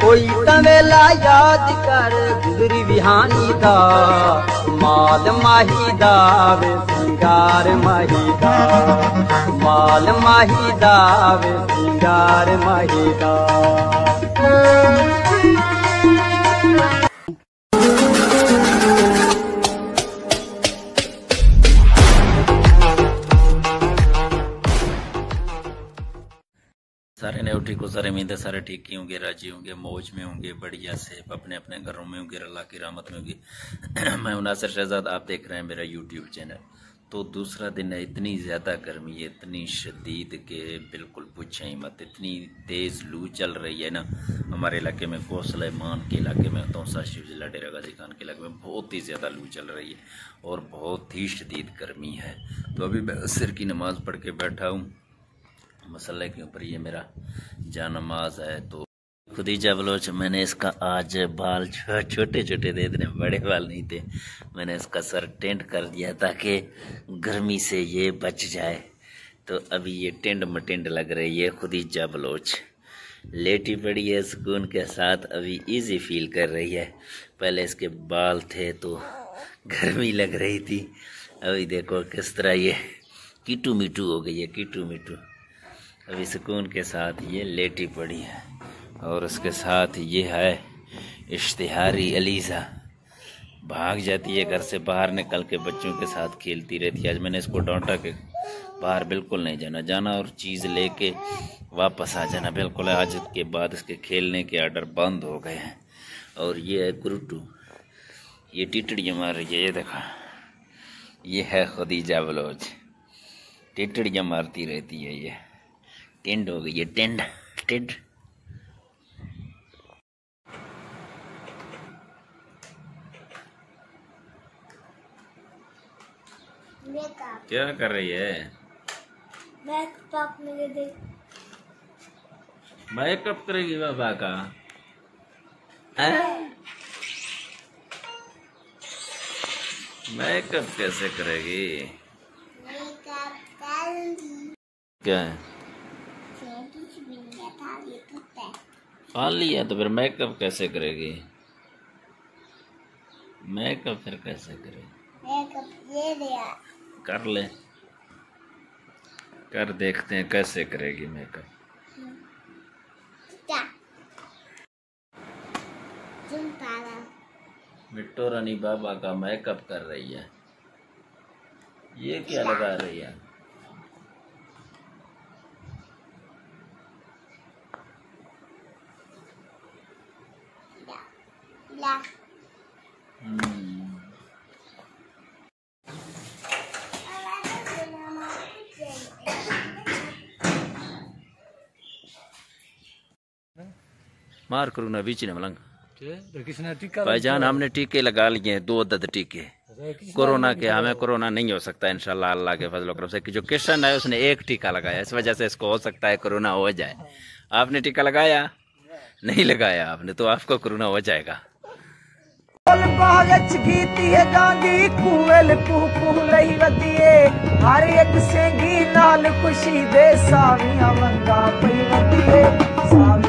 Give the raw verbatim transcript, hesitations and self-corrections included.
कोई तवेला याद कर गुजरी विहानी दा माल माही दा वे सिंगार माही दा माल माही दा वे सिंगार माही दा। सारे ने ठीक हो, सारे उम्मीद है सारे ठीक ही होंगे, राजी होंगे, मौज में होंगे, बढ़िया से अपने अपने घरों में होंगे, अल्लाह की रहमत में होंगे। मैं हूं नासिर शहजाद, आप देख रहे हैं मेरा यूट्यूब चैनल। तो दूसरा दिन है, इतनी ज़्यादा गर्मी है, इतनी शदीद के बिल्कुल पूछें ही मत। इतनी तेज़ लू चल रही है ना हमारे इलाके में, कोसलैमान के इलाके में, तोसा शिव जिला डेरा गाजी खान के इलाके में बहुत ही ज़्यादा लू चल रही है और बहुत ही शदीद गर्मी है। तो अभी मैं असर की नमाज़ पढ़ के बैठा हूँ मसल्ले के ऊपर, ये मेरा जानमाज है। तो खुदीजा बलोच, मैंने इसका आज बाल छोटे छोटे दे देने, बड़े बाल नहीं थे, मैंने इसका सर टेंट कर दिया ताकि गर्मी से ये बच जाए। तो अभी ये टेंड मटेंड लग रही है। खुदीजा बलोच लेटी पड़ी है सुकून के साथ, अभी इजी फील कर रही है। पहले इसके बाल थे तो गर्मी लग रही थी, अभी देखो किस तरह ये कीटू मीटू हो गई है, कीटू मीटू। अभी सुकून के साथ ये लेटी पड़ी है और उसके साथ ये है इश्तिहारी अलीज़ा, भाग जाती है घर से बाहर, निकल के बच्चों के साथ खेलती रहती है। आज मैंने इसको डांटा कि बाहर बिल्कुल नहीं जाना, जाना और चीज़ लेके वापस आ जाना बिल्कुल। आज के बाद इसके खेलने के आर्डर बंद हो गए हैं। और ये है गुरुटू, ये टिटड़ियाँ मार रही है, ये देखा, ये है खुदीजा बलोच, टिटड़ियाँ मारती रहती है। ये टेंड हो गई है, टेंड टेंड। क्या कर रही है? मेकअप मेरे दे मेकअप करेगी बाबा का? मेकअप कैसे करेगी? मेकअप कर क्या है? खा लिया तो फिर मेकअप कैसे करेगी? मेकअप फिर कैसे करेगी? मेकअप ये दिया, कर ले, कर देखते हैं कैसे करेगी मेकअप। क्या तुम पारा मिट्टू रानी बाबा का मेकअप कर रही है। ये क्या लगा रही है? ला मार करू ना बीच ने मलंग भाईजान, हमने टीके लगा लिए हैं, दो अदद टीके कोरोना के। हमें कोरोना नहीं हो सकता इंशाल्लाह अल्लाह के फजल करम से। कि जो किशन है उसने एक टीका लगाया, इस वजह से इसको हो सकता है कोरोना हो जाए। आपने टीका लगाया नहीं? लगाया आपने, तो आपको कोरोना हो जाएगा। हर एक सेंगी नाल खुशी दे सावियां मंगा पई वदिए।